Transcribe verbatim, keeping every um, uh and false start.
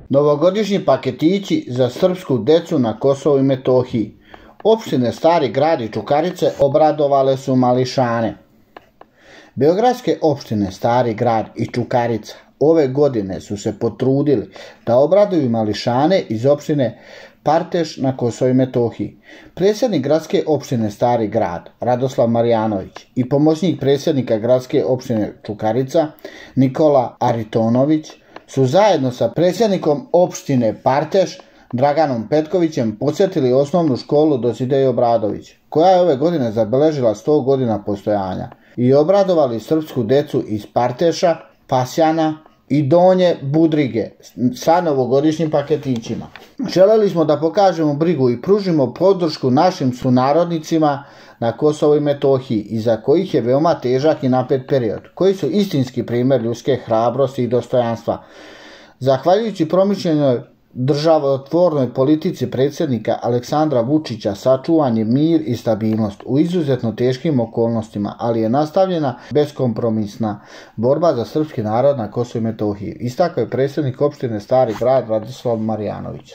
Novogodišnji paketići za srpsku decu na Kosovu i Metohiji. Opštine Stari Grad i Čukarice obradovale su mališane. Beogradske opštine Stari Grad i Čukarica ove godine su se potrudili da obraduju mališane iz opštine Parteš na Kosovu i Metohiji. Predsjednik gradske opštine Stari Grad Radoslav Marjanović i pomoćnik predsjednika gradske opštine Čukarica Nikola Aritonović su zajedno sa predsjednikom opštine Parteš Draganom Petkovićem posjetili osnovnu školu Dositej Obradović, koja je ove godine zabeležila sto godina postojanja, i obradovali srpsku decu iz Parteša, Pasjana i Donje Budrige sa novogodišnjim paketićima. Želeli smo da pokažemo brigu i pružimo podršku našim sunarodnicima na Kosovu i Metohiji, iza kojih je veoma težak i napet period, koji su istinski primjer ljudske hrabrosti i dostojanstva. Zahvaljujući promišljenoj državotvornoj politici predsjednika Aleksandra Vučića sačuvan je mir i stabilnost u izuzetno teškim okolnostima, ali je nastavljena beskompromisna borba za srpski narod na Kosovu i Metohiji, istakao je predsjednik opštine Stari Grad Radoslav Marjanović.